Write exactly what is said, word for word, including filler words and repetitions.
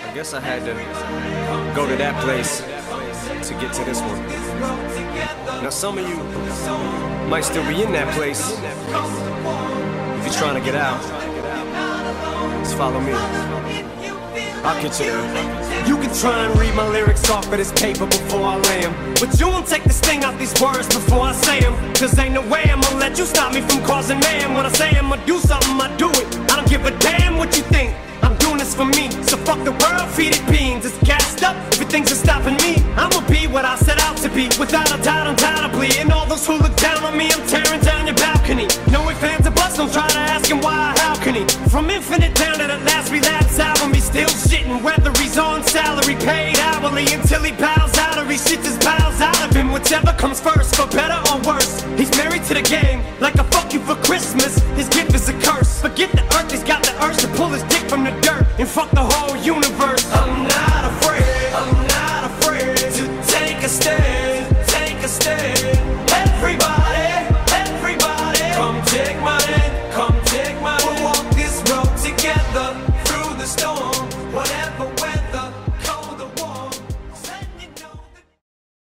I guess I had to go to that place to get to this one. Now some of you might still be in that place. If you're trying to get out, just follow me. I'll get you there. You can try and read my lyrics off of this paper before I lay them, but you won't take the sting out these words before I say them. Cause ain't no way I'm gonna let you stop me from causing mayhem. When I say I'm gonna do something, I do it. I don't give a damn what you think. I'm doing this for me, so fuck the world, feed it beans. It's gassed up, everything's just stopping me. I'ma be what I set out to be, without a doubt, undoubtedly. And all those who look down on me, I'm tearing down your balcony. No ifs, ands, or buts, don't try to ask him why or how can he. From Infinite down to the last relapse album, he's still shitting. Whether he's on salary, paid hourly, until he bows out or he shits his bowels out of him. Whichever comes first, for better or worse. He's married to the game, like a fuck you for Christmas. His gift is a curse. Forget the earth, he's got the urge to pull his dick from the dirt and fuck the whole universe. I'm not afraid.